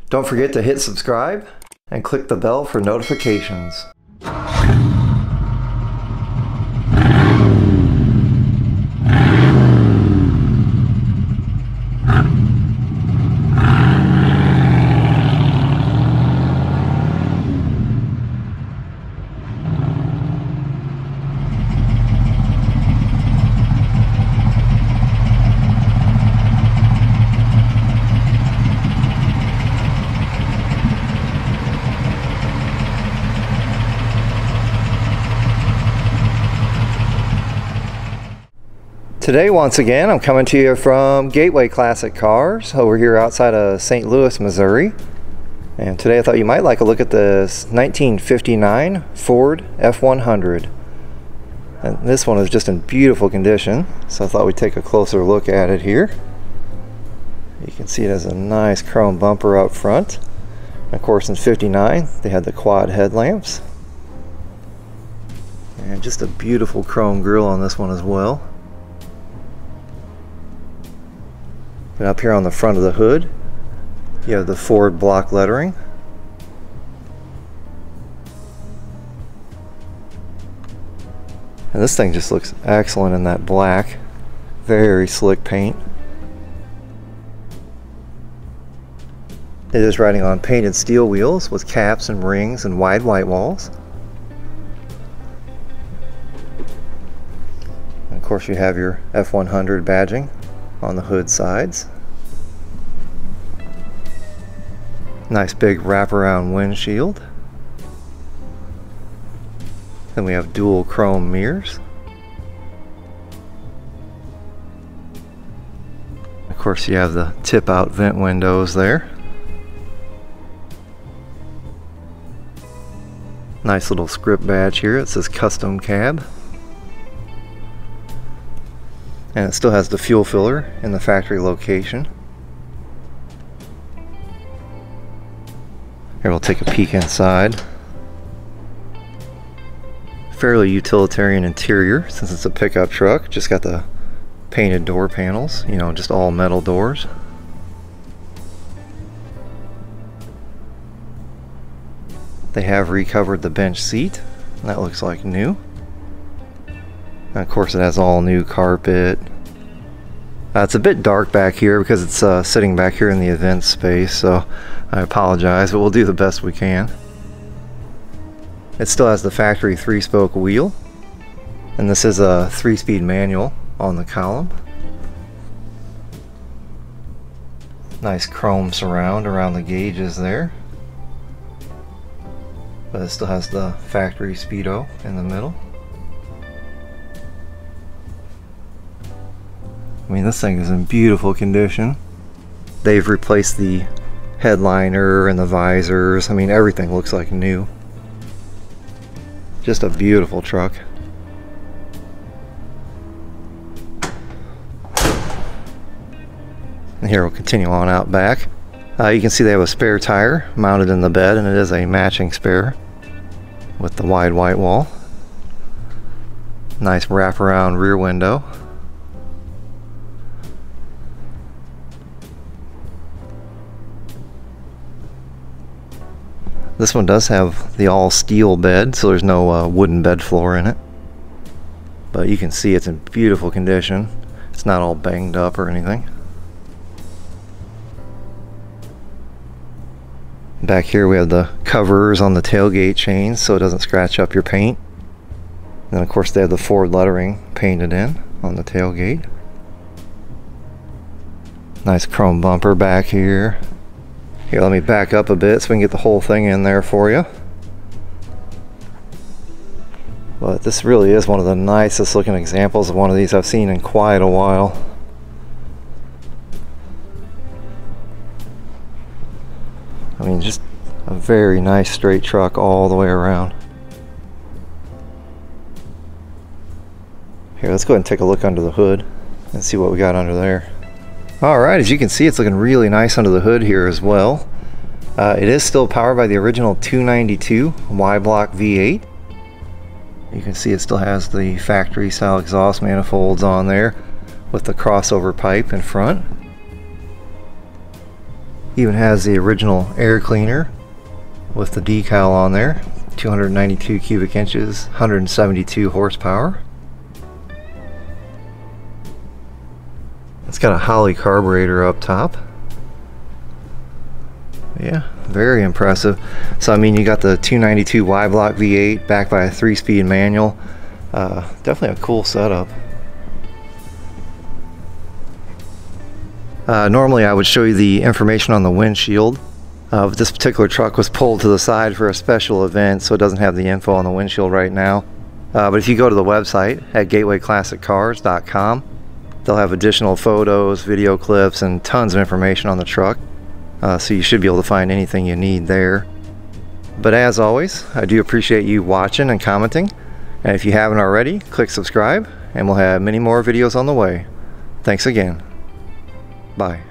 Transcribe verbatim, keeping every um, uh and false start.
Don't forget to hit subscribe and click the bell for notifications. Today, once again, I'm coming to you from Gateway Classic Cars over here outside of Saint Louis, Missouri. And today I thought you might like a look at this nineteen fifty-nine Ford F one hundred. And this one is just in beautiful condition, so I thought we'd take a closer look at it here. You can see it has a nice chrome bumper up front. And of course, in fifty-nine, they had the quad headlamps. And just a beautiful chrome grille on this one as well. And up here on the front of the hood, you have the Ford block lettering. And this thing just looks excellent in that black. Very slick paint. It is riding on painted steel wheels with caps and rings and wide white walls. And of course, you have your F one hundred badging on the hood sides. Nice big wraparound windshield. Then we have dual chrome mirrors. Of course, you have the tip out vent windows there. Nice little script badge here. It says Custom Cab. And it still has the fuel filler in the factory location. Here, we'll take a peek inside. Fairly utilitarian interior since it's a pickup truck. Just got the painted door panels, you know, just all metal doors. They have recovered the bench seat. That looks like new. And of course, it has all new carpet. Uh, it's a bit dark back here because it's uh, sitting back here in the event space, so I apologize, but we'll do the best we can. It still has the factory three-spoke wheel, and this is a three-speed manual on the column. Nice chrome surround around the gauges there, but it still has the factory speedo in the middle. I mean, this thing is in beautiful condition. They've replaced the headliner and the visors. I mean, everything looks like new. Just a beautiful truck. And here we'll continue on out back. Uh, you can see they have a spare tire mounted in the bed, and it is a matching spare with the wide white wall. Nice wraparound rear window. This one does have the all steel bed, so there's no uh, wooden bed floor in it. But you can see it's in beautiful condition. It's not all banged up or anything. Back here we have the covers on the tailgate chains so it doesn't scratch up your paint. And then of course they have the Ford lettering painted in on the tailgate. Nice chrome bumper back here. Here, let me back up a bit so we can get the whole thing in there for you. But this really is one of the nicest looking examples of one of these I've seen in quite a while. I mean, just a very nice straight truck all the way around. Here, let's go ahead and take a look under the hood and see what we got under there. Alright, as you can see, it's looking really nice under the hood here as well. Uh, it is still powered by the original two ninety-two Y-block V eight. You can see it still has the factory style exhaust manifolds on there with the crossover pipe in front. Even has the original air cleaner with the decal on there. two hundred ninety-two cubic inches, one hundred seventy-two horsepower. It's got a Holley carburetor up top. Yeah, very impressive. So I mean, you got the two ninety-two Y-block V eight backed by a three-speed manual. Uh, definitely a cool setup. Uh, normally I would show you the information on the windshield. Uh, but this particular truck was pulled to the side for a special event, so it doesn't have the info on the windshield right now. Uh, but if you go to the website at gateway classic cars dot com, they'll have additional photos, video clips, and tons of information on the truck. Uh, so you should be able to find anything you need there. But as always, I do appreciate you watching and commenting. And if you haven't already, click subscribe, and we'll have many more videos on the way. Thanks again. Bye.